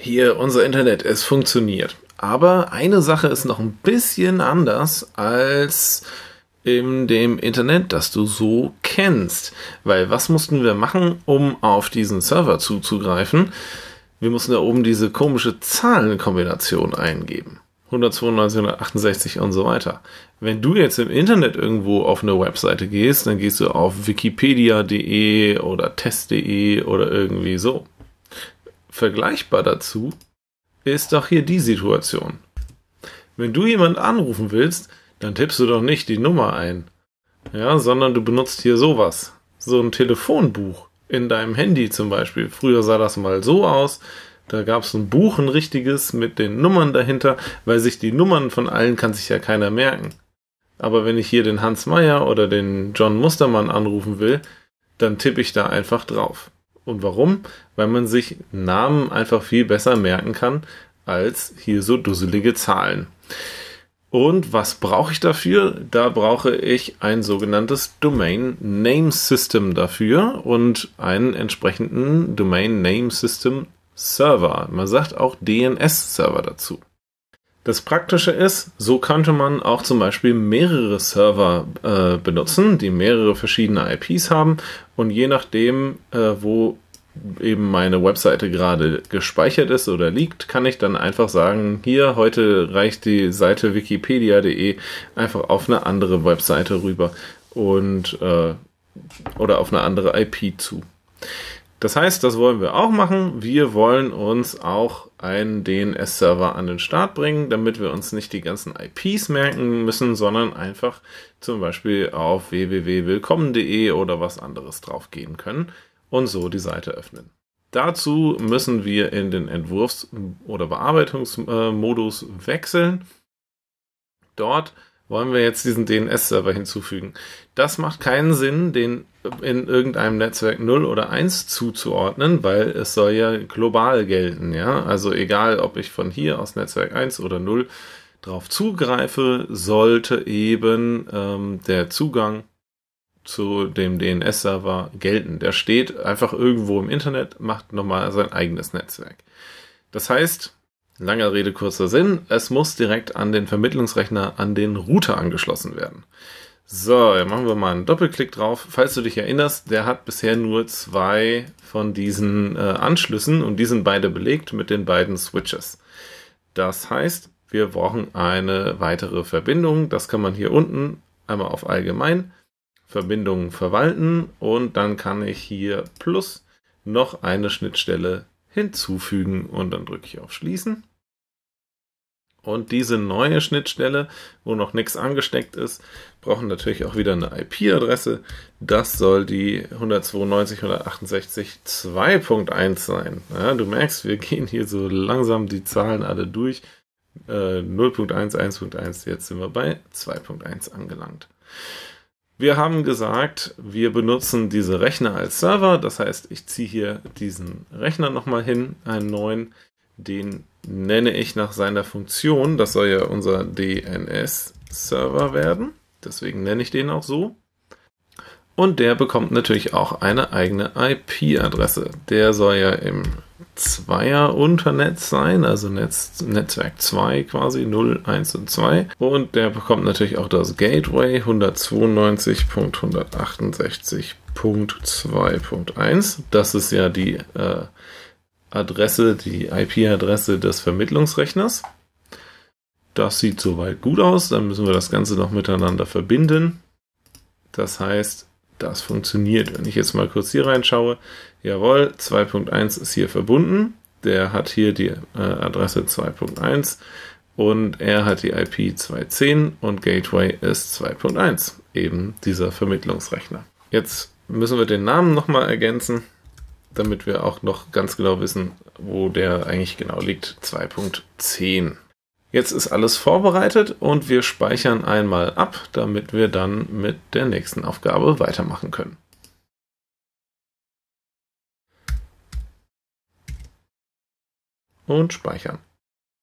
hier unser Internet, es funktioniert. Aber eine Sache ist noch ein bisschen anders als in dem Internet, das du so kennst. Weil was mussten wir machen, um auf diesen Server zuzugreifen? Wir mussten da oben diese komische Zahlenkombination eingeben. 192, 168 und so weiter. Wenn du jetzt im Internet irgendwo auf eine Webseite gehst, dann gehst du auf wikipedia.de oder test.de oder irgendwie so. Vergleichbar dazu ist doch hier die Situation. Wenn du jemanden anrufen willst, dann tippst du doch nicht die Nummer ein, ja, sondern du benutzt hier sowas. So ein Telefonbuch in deinem Handy zum Beispiel. Früher sah das mal so aus. Da gab es ein Buch, ein richtiges, mit den Nummern dahinter, weil sich die Nummern von allen kann sich ja keiner merken. Aber wenn ich hier den Hans Meyer oder den John Mustermann anrufen will, dann tippe ich da einfach drauf. Und warum? Weil man sich Namen einfach viel besser merken kann, als hier so dusselige Zahlen. Und was brauche ich dafür? Da brauche ich ein sogenanntes Domain Name System dafür und einen entsprechenden Domain Name System Server. Man sagt auch DNS-Server dazu. Das Praktische ist, so könnte man auch zum Beispiel mehrere Server benutzen, die mehrere verschiedene IPs haben und je nachdem, wo eben meine Webseite gerade gespeichert ist oder liegt, kann ich dann einfach sagen, hier, heute reicht die Seite wikipedia.de einfach auf eine andere Webseite rüber und oder auf eine andere IP zu. Das heißt, das wollen wir auch machen. Wir wollen uns auch einen DNS-Server an den Start bringen, damit wir uns nicht die ganzen IPs merken müssen, sondern einfach zum Beispiel auf www.willkommen.de oder was anderes draufgehen können und so die Seite öffnen. Dazu müssen wir in den Entwurfs- oder Bearbeitungsmodus wechseln. Dort wollen wir jetzt diesen DNS-Server hinzufügen. Das macht keinen Sinn, den in irgendeinem Netzwerk 0 oder 1 zuzuordnen, weil es soll ja global gelten. Ja? Also egal, ob ich von hier aus Netzwerk 1 oder 0 drauf zugreife, sollte eben der Zugang zu dem DNS-Server gelten. Der steht einfach irgendwo im Internet, macht nochmal sein eigenes Netzwerk. Das heißt, langer Rede, kurzer Sinn, es muss direkt an den Vermittlungsrechner, an den Router angeschlossen werden. So, dann machen wir mal einen Doppelklick drauf. Falls du dich erinnerst, der hat bisher nur 2 von diesen Anschlüssen und die sind beide belegt mit den beiden Switches. Das heißt, wir brauchen eine weitere Verbindung. Das kann man hier unten einmal auf Allgemein, Verbindungen verwalten und dann kann ich hier plus noch eine Schnittstelle hinzufügen und dann drücke ich auf Schließen. Und diese neue Schnittstelle, wo noch nichts angesteckt ist, brauchen natürlich auch wieder eine IP-Adresse. Das soll die 192.168.2.1 sein. Ja, du merkst, wir gehen hier so langsam die Zahlen alle durch. 0.1, 1.1, jetzt sind wir bei 2.1 angelangt. Wir haben gesagt, wir benutzen diese Rechner als Server. Das heißt, ich ziehe hier diesen Rechner nochmal hin, einen neuen. Den nenne ich nach seiner Funktion. Das soll ja unser DNS-Server werden. Deswegen nenne ich den auch so. Und der bekommt natürlich auch eine eigene IP-Adresse. Der soll ja im Zweier-Unternetz sein, also Netzwerk 2 quasi, 0, 1 und 2. Und der bekommt natürlich auch das Gateway 192.168.2.1. Das ist ja die Adresse, die IP-Adresse des Vermittlungsrechners. Das sieht soweit gut aus. Dann müssen wir das Ganze noch miteinander verbinden. Das heißt, das funktioniert. Wenn ich jetzt mal kurz hier reinschaue, jawohl, 2.1 ist hier verbunden. Der hat hier die Adresse 2.1 und er hat die IP 2.10 und Gateway ist 2.1, eben dieser Vermittlungsrechner. Jetzt müssen wir den Namen nochmal ergänzen, damit wir auch noch ganz genau wissen, wo der eigentlich genau liegt. 2.10. Jetzt ist alles vorbereitet und wir speichern einmal ab, damit wir dann mit der nächsten Aufgabe weitermachen können. Und speichern.